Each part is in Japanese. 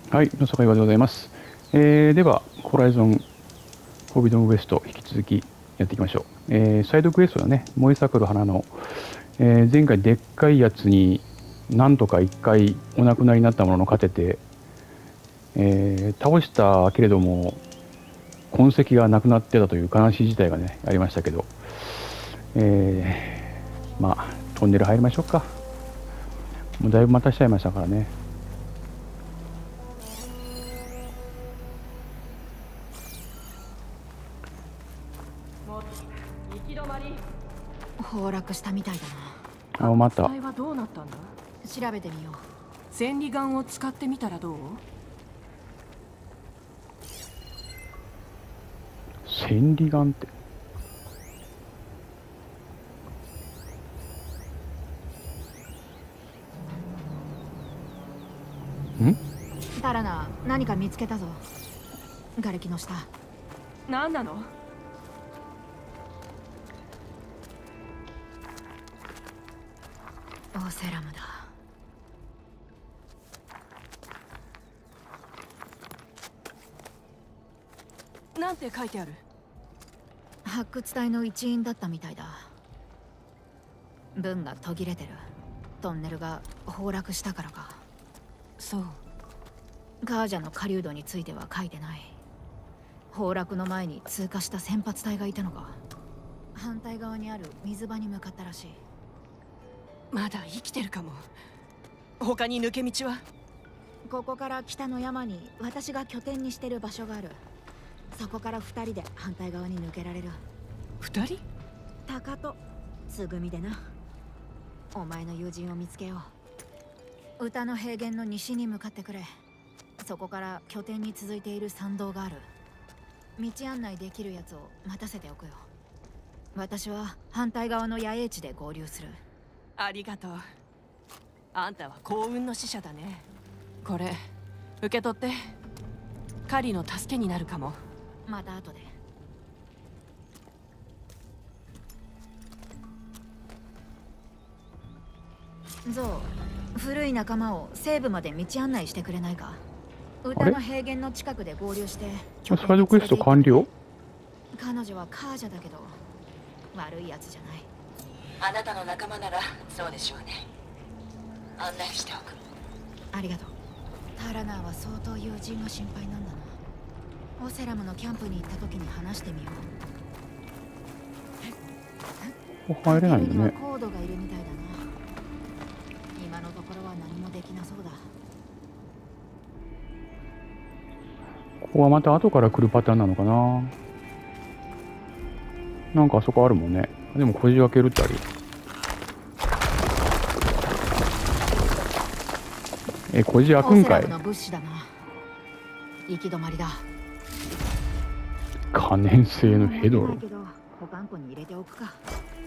はい、の坂岩でございます。では、ホライゾン、フォービドンウエスト、引き続きやっていきましょう。サイドクエストだね、燃え盛る花の、前回でっかいやつになんとか一回お亡くなりになったものの勝てて、倒したけれども、痕跡がなくなってたという悲しい事態がね、ありましたけど、まあ、トンネル入りましょうか。もうだいぶ待たしちゃいましたからね。 も行き止まり。 崩落したみたいだあ、また。 機体はどうなったんだ。 な。調べてみよう。 千里眼を使ってみたらどう。 千里眼って。ん？ タラナ、何か見つけたぞ。瓦礫の下。 何なの。 オーセラムだ。 なんて書いてある。 発掘隊の一員だったみたいだ。文が途切れてる。トンネルが崩落したからか。 そう。 ガージャの狩人については書いてない。崩落の前に通過した先発隊がいたのか。反対側にある水場に向かったらしい。 まだ生きてるかも。他に抜け道は。 ここから北の山に私が拠点にしてる場所がある。そこから2人で反対側に抜けられる。 二人。 タカとつぐみでな。お前の友人を見つけよう。歌の平原の西に向かってくれ。そこから拠点に続いている山道がある。道案内できるやつを待たせておくよ。私は反対側の野営地で合流する。 ありがとう。あんたは幸運の使者だね。これ受け取って。カリの助けになるかも。 また後で。ゾウ、古い仲間を西部まで道案内してくれないか。歌の平原の近くで合流してサイドクエスト完了？ 彼女はカージャだけど悪いやつじゃない。 あなたの仲間ならそうでしょうね。案内しておく。 ありがとう。タラナーは相当友人が心配なんだな。オセラムのキャンプに行った時に話してみよう。 入れないんだね。 コードがいるみたいだな。今のところは何もできなそうだ。 ここはまた後から来るパターンなのかな。なんかあそこあるもんね。でもこじ開けるってあるよ。こじ開くんかい。 オセラムの物資だな。行き止まりだ。 可燃性のヘドロ。 保管庫に入れておくか。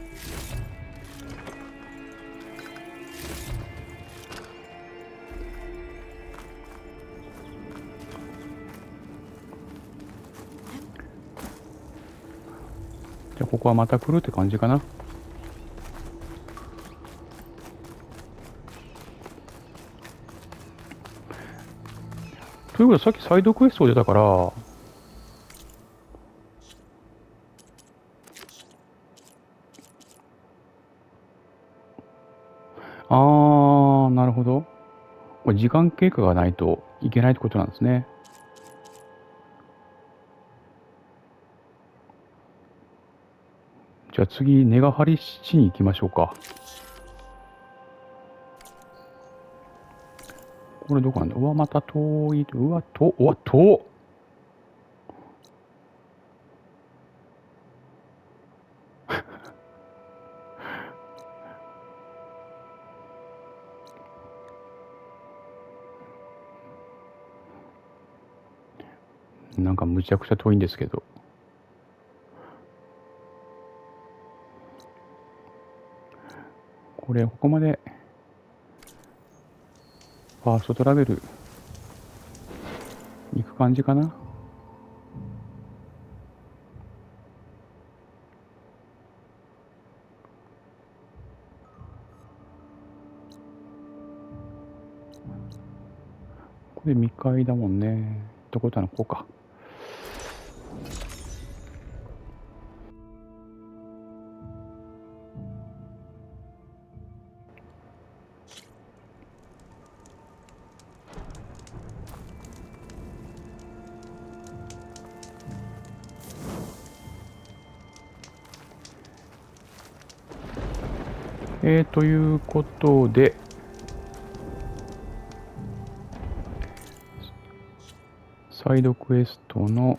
じゃあここはまた来るって感じかな。ということでさっきサイドクエスト出たから、なるほど。これ時間経過がないといけないってことなんですね。じゃあ次、根が張りしに行きましょうか。これどこなんだ。うわ、また遠い。うわ、遠っ。なんかむちゃくちゃ遠いんですけど。これ、ここまで、ファーストトラベル、行く感じかな。ここれ2階だもんね。どこだの、ここか。ということで、サイドクエストの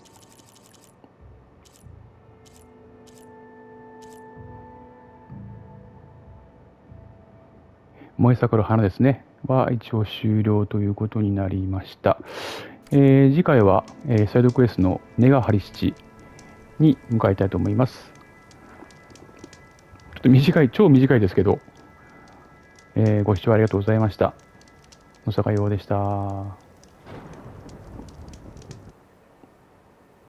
燃え盛る花ですね。は一応終了ということになりました。次回は、サイドクエストの根が張り七に向かいたいと思います。ちょっと短い、超短いですけど、ご視聴ありがとうございました。野坂洋でした。